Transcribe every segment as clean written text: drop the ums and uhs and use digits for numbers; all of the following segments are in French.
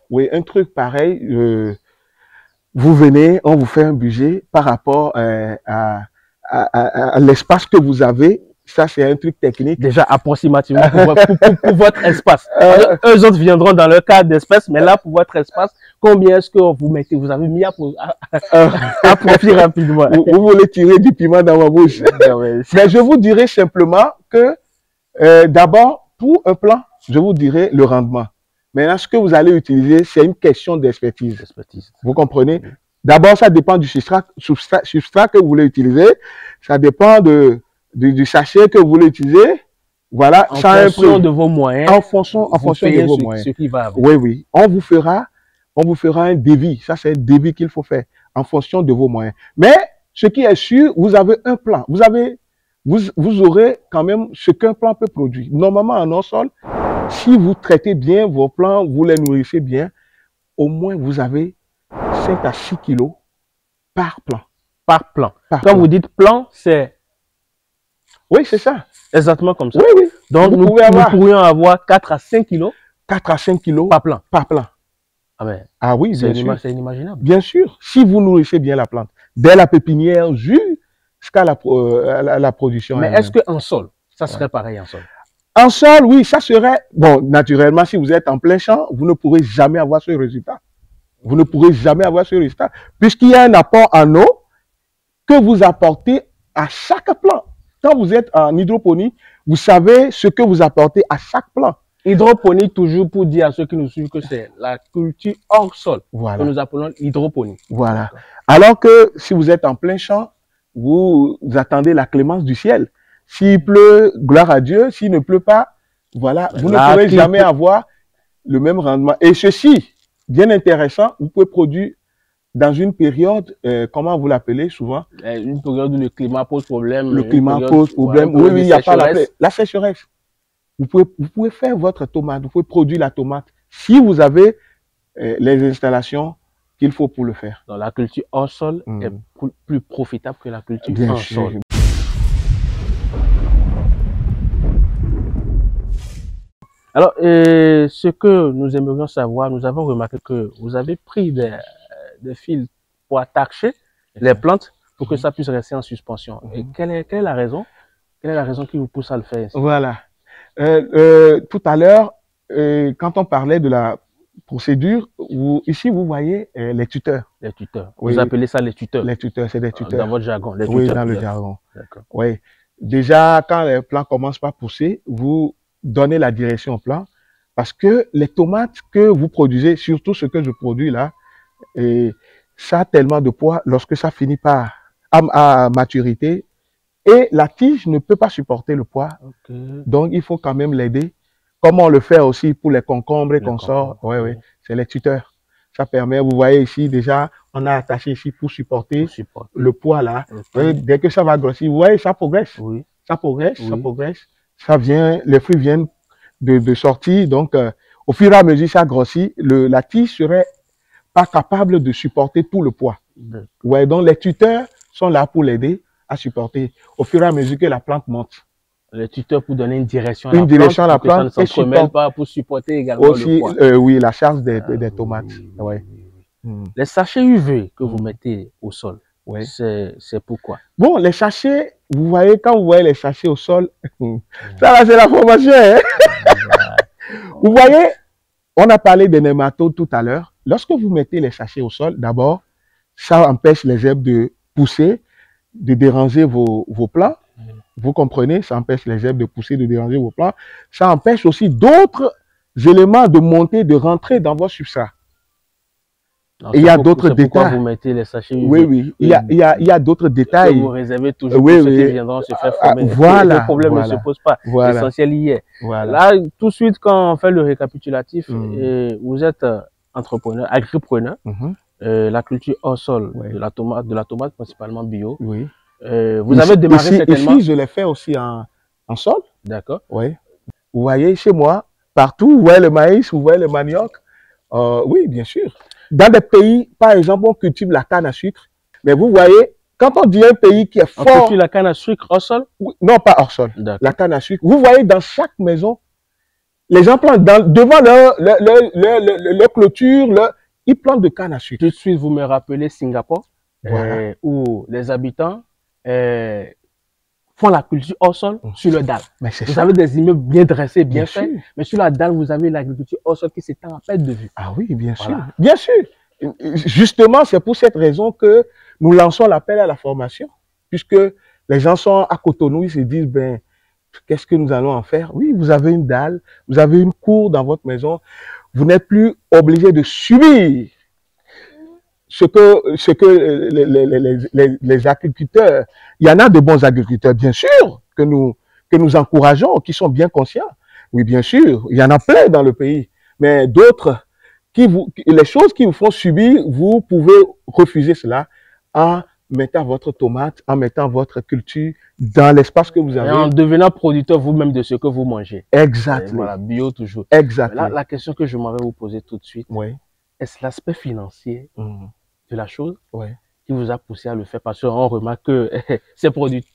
Oui, un truc pareil. Vous venez, on vous fait un budget par rapport à l'espace que vous avez. Ça, c'est un truc technique. Déjà approximativement pour votre espace. Eux autres viendront dans leur cadre d'espace, mais là, pour votre espace, combien est-ce que vous mettez, vous avez mis à profit rapidement? Vous voulez tirer du piment dans ma bouche. Mais je vous dirais simplement que d'abord, pour un plan, je vous dirais le rendement. Maintenant, ce que vous allez utiliser, c'est une question d'expertise. Vous comprenez? Oui. D'abord, ça dépend du substrat que vous voulez utiliser. Ça dépend du sachet que vous voulez utiliser. Voilà. En fonction de vos moyens. En fonction de vos moyens. Ce qui va avec. Oui, oui. On vous fera un devis. Ça, c'est un devis qu'il faut faire en fonction de vos moyens. Mais, ce qui est sûr, vous avez un plan. Vous aurez quand même ce qu'un plan peut produire. Normalement, en hors-sol, si vous traitez bien vos plants, vous les nourrissez bien, au moins vous avez 5 à 6 kilos par plan. Par plan. Quand vous dites plan, c'est... Oui, c'est ça. Exactement comme ça. Oui, oui. Donc, nous pourrions avoir 4 à 5 kilos. 4 à 5 kilos par plan. Par plan. Ah, ben, oui, bien sûr. C'est inimaginable. Bien sûr. Si vous nourrissez bien la plante, dès la pépinière jusqu'à la production. Mais est-ce qu'en sol, ça serait pareil en sol? En sol, oui, ça serait... Bon, naturellement, si vous êtes en plein champ, vous ne pourrez jamais avoir ce résultat. Vous ne pourrez jamais avoir ce résultat, puisqu'il y a un apport en eau que vous apportez à chaque plant. Quand vous êtes en hydroponie, vous savez ce que vous apportez à chaque plant. Hydroponie, toujours pour dire à ceux qui nous suivent que c'est la culture hors sol, voilà, que nous appelons hydroponie. Voilà. Alors que si vous êtes en plein champ, vous attendez la clémence du ciel. S'il pleut, gloire à Dieu. S'il ne pleut pas, voilà, vous ne pourrez jamais avoir le même rendement. Et ceci, bien intéressant, vous pouvez produire dans une période, comment vous l'appelez souvent? Une période où le climat pose problème. Le climat pose problème. Voilà, oui, il n'y a pas la sécheresse. Vous pouvez faire votre tomate, vous pouvez produire la tomate si vous avez les installations qu'il faut pour le faire. Donc la culture hors sol est plus profitable que la culture en sol. Alors, ce que nous aimerions savoir, nous avons remarqué que vous avez pris des fils pour attacher les plantes pour que ça puisse rester en suspension. Et quelle est la raison? Quelle est la raison qui vous pousse à le faire ainsi? Voilà. Tout à l'heure, quand on parlait de la procédure, ici vous voyez les tuteurs. Les tuteurs. Oui. Vous appelez ça les tuteurs? Les tuteurs, c'est des tuteurs. Dans votre jargon, les tuteurs. Oui, dans le jargon. Oui. Déjà, quand les plants commencent par pousser, vous donnez la direction au plant, parce que les tomates que vous produisez, surtout ce que je produis là, ça a tellement de poids lorsque ça finit par à maturité, et la tige ne peut pas supporter le poids. Donc il faut quand même l'aider, comme on le fait aussi pour les concombres et consorts. Oui, c'est les tuteurs. Ça permet, vous voyez ici déjà, on a attaché ici pour supporter le poids là. Dès que ça va grossir, vous voyez, ça progresse. Ça progresse, ça progresse. Ça vient, les fruits viennent de sortir. Donc, au fur et à mesure, ça grossit. La tige serait pas capable de supporter tout le poids. Ouais, donc les tuteurs sont là pour l'aider à supporter au fur et à mesure que la plante monte. Les tuteurs pour donner une direction à la plante. Ça ne s'entremêle pas pour supporter également le poids. Oui, la charge des tomates. Ouais. Les sachets UV que vous mettez au sol, c'est pourquoi? Bon, les sachets, vous voyez, quand vous voyez les sachets au sol, ça là, c'est la formation. Hein? Vous voyez, on a parlé des nématodes tout à l'heure. Lorsque vous mettez les sachets au sol, d'abord, ça empêche les herbes de pousser, de déranger vos plants. Vous comprenez? Ça empêche les herbes de pousser, de déranger vos plants. Ça empêche aussi d'autres éléments de monter, de rentrer dans vos substrats. Et il y a d'autres détails. Pourquoi vous mettez les sachets UV? Oui. Il y a d'autres détails. Que vous réservez toujours pour ceux qui viendront se faire former. Voilà. Le problème ne se pose pas. L'essentiel y est. Là, tout de suite, quand on fait le récapitulatif, vous êtes entrepreneur, agripreneur, la culture hors sol, de la tomate principalement bio. Vous avez démarré certainement. Ici, je l'ai fait aussi en sol. D'accord. Oui. Vous voyez, chez moi, partout, vous voyez le maïs, vous voyez le manioc. Oui, bien sûr. Dans des pays, par exemple, on cultive la canne à sucre. Mais vous voyez, quand on dit un pays qui est fort... On cultive la canne à sucre hors sol? Non, pas hors sol. La canne à sucre. Vous voyez, dans chaque maison, Les gens plantent devant leur clôture, ils plantent de canne à sucre. Tout de suite, vous me rappelez Singapour, Voilà. où les habitants font la culture au sol sur le dalle. Mais c'est Vous ça. avez des immeubles bien dressés, bien faits, sûr. mais sur la dalle, vous avez l'agriculture au sol qui s'étend à perte de vue. Ah oui, bien Voilà. sûr. Bien sûr. Justement, c'est pour cette raison que nous lançons l'appel à la formation, puisque les gens sont à Cotonou, ils se disent, ben, qu'est-ce que nous allons en faire? Oui, vous avez une dalle, vous avez une cour dans votre maison, vous n'êtes plus obligé de subir ce que les agriculteurs, il y en a de bons agriculteurs, bien sûr, que nous encourageons, qui sont bien conscients. Oui, bien sûr, il y en a plein dans le pays, mais d'autres, les choses qui vous font subir, vous pouvez refuser cela en mettant votre tomate, en mettant votre culture dans l'espace que vous avez. Et en devenant producteur vous-même de ce que vous mangez. Exactement. Voilà, bio toujours. Exactement. La question que je m'avais vous poser tout de suite, oui. Est-ce l'aspect financier de la chose qui vous a poussé à le faire? Parce qu'on remarque que c'est productif.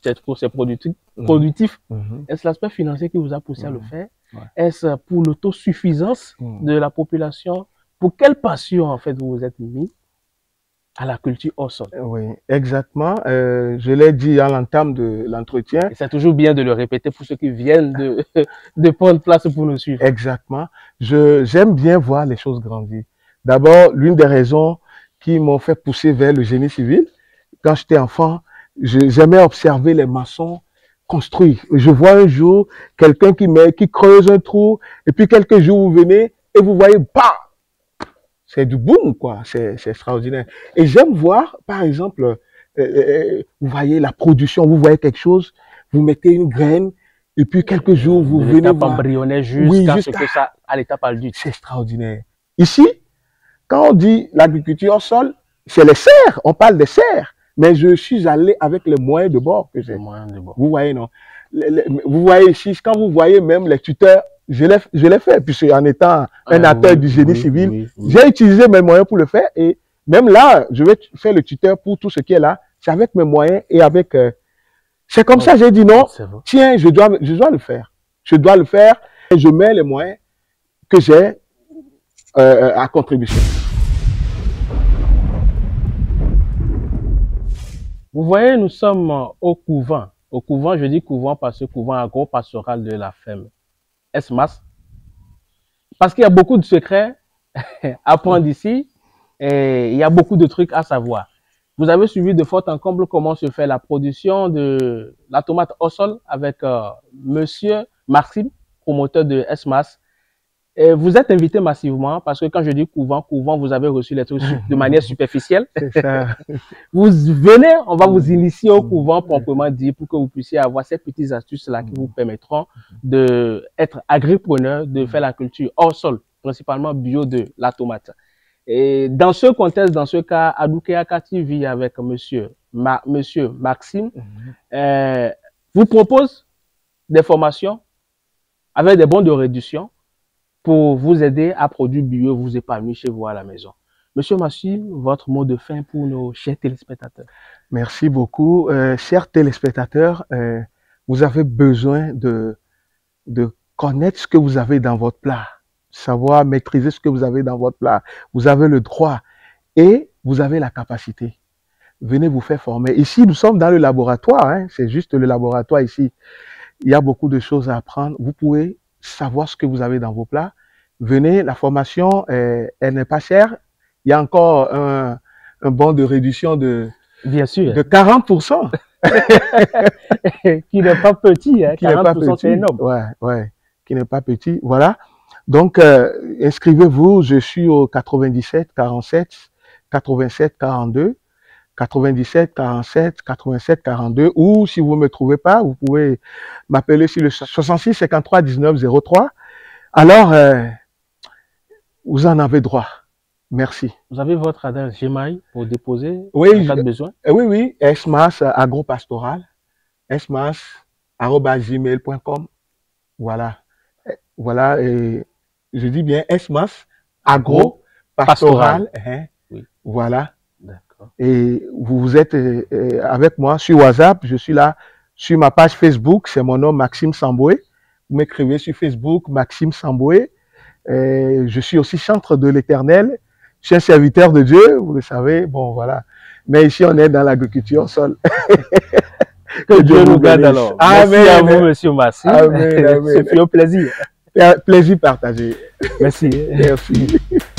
Est-ce l'aspect financier qui vous a poussé à le faire? Est-ce pour l'autosuffisance de la population? Pour quelle passion, en fait, vous vous êtes mis à la culture au sol? Oui, exactement. Je l'ai dit à l'entame de l'entretien. C'est toujours bien de le répéter pour ceux qui viennent de prendre place pour nous suivre. Exactement. J'aime bien voir les choses grandir. D'abord, l'une des raisons qui m'ont fait pousser vers le génie civil, quand j'étais enfant, j'aimais observer les maçons construire. Je vois un jour quelqu'un qui creuse un trou, et puis quelques jours vous venez et vous voyez, bah, c'est du boom, quoi. C'est extraordinaire. Et j'aime voir, par exemple, vous voyez la production, vous voyez quelque chose, vous mettez une graine, et puis quelques jours, vous venez voir. Embryonnaire jusqu'à ce que ça, à l'étape adulte. C'est extraordinaire. Ici, quand on dit l'agriculture au sol, c'est les serres, on parle des serres. Mais je suis allé avec les moyens de bord que j'ai. Vous voyez, non? Vous voyez ici, quand vous voyez même les tuteurs, je l'ai fait, puisque en étant un acteur du génie civil, j'ai utilisé mes moyens pour le faire. Et même là, je vais faire le tuteur pour tout ce qui est là. C'est avec mes moyens et avec... c'est comme ça, j'ai dit non, tiens, je dois le faire. Je dois le faire et je mets les moyens que j'ai à contribution. Vous voyez, nous sommes au couvent. Au couvent, je dis couvent parce que couvent agro-pastoral de la ferme ESMAS. Parce qu'il y a beaucoup de secrets à prendre ici et il y a beaucoup de trucs à savoir. Vous avez suivi de fort en comble comment se fait la production de la tomate au sol avec monsieur Maxime, promoteur de ESMAS. Et vous êtes invité massivement parce que quand je dis couvent, vous avez reçu les trucs de manière superficielle. C'est ça. Vous venez, on va vous initier au couvent proprement dit pour que vous puissiez avoir ces petites astuces-là qui vous permettront d'être agripreneur, de faire la culture hors sol, principalement bio de la tomate. Et dans ce contexte, dans ce cas, Adouké Akati vit avec monsieur Maxime, vous propose des formations avec des bons de réduction pour vous aider à produire bio, vous épanouir chez vous à la maison. Monsieur Maxime, votre mot de fin pour nos chers téléspectateurs. Merci beaucoup. Chers téléspectateurs, vous avez besoin de connaître ce que vous avez dans votre plat, savoir maîtriser ce que vous avez dans votre plat. Vous avez le droit et vous avez la capacité. Venez vous faire former. Ici, nous sommes dans le laboratoire, hein, c'est juste le laboratoire ici. Il y a beaucoup de choses à apprendre. Vous pouvez savoir ce que vous avez dans vos plats. Venez, la formation, elle n'est pas chère. Il y a encore un bon de réduction de 40%. Qui n'est pas petit, hein. 40%, c'est énorme. Ouais, qui n'est pas petit. Voilà. Donc, inscrivez-vous. Je suis au 97 47 87 42. 97 47 87 42, ou si vous ne me trouvez pas, vous pouvez m'appeler sur le 66 53 19 03. Alors, vous en avez droit. Merci. Vous avez votre adresse Gmail pour déposer en cas de besoin? Oui, ESMAS agropastoral, esmas@gmail.com. Voilà. Voilà, et je dis bien ESMAS agropastoral. Oui. Voilà. Et vous êtes avec moi sur WhatsApp, je suis là sur ma page Facebook, c'est mon nom Maxime Samboué. Vous m'écrivez sur Facebook, Maxime Samboué. Je suis aussi chantre de l'Éternel. Je suis un serviteur de Dieu, vous le savez. Bon, voilà. Mais ici, on est dans l'agriculture seul. Que Dieu nous garde alors. Amen. Merci à vous, Monsieur Massy. Amen, amen. C'est fait un plaisir. Plaisir partagé. Merci. Merci.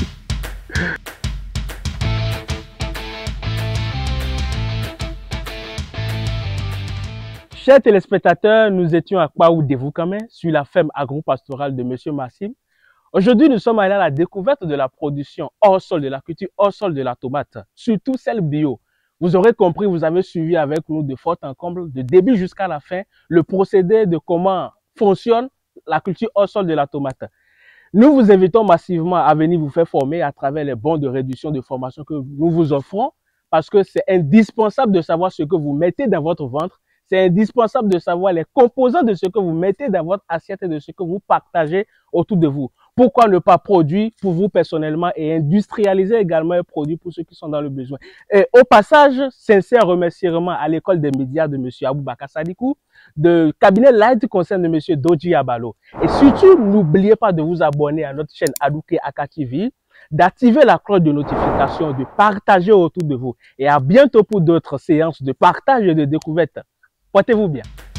Chers téléspectateurs, nous étions à Kwaoudevoukamé sur la ferme agro-pastorale de Monsieur Massim. Aujourd'hui, nous sommes allés à la découverte de la production hors sol, de la culture hors sol de la tomate, surtout celle bio. Vous aurez compris, vous avez suivi avec nous de fort en comble, de début jusqu'à la fin, le procédé de comment fonctionne la culture hors sol de la tomate. Nous vous invitons massivement à venir vous faire former à travers les bons de réduction de formation que nous vous offrons, parce que c'est indispensable de savoir ce que vous mettez dans votre ventre. C'est indispensable de savoir les composants de ce que vous mettez dans votre assiette et de ce que vous partagez autour de vous. Pourquoi ne pas produire pour vous personnellement et industrialiser également un produit pour ceux qui sont dans le besoin. Et au passage, sincère remerciement à l'école des médias de M. Aboubakar Sadikou, de cabinet Light Conseil de M. Doji Abalo. Et surtout, n'oubliez pas de vous abonner à notre chaîne Adouké Aka TV, d'activer la cloche de notification, de partager autour de vous. Et à bientôt pour d'autres séances de partage et de découverte. Portez-vous bien.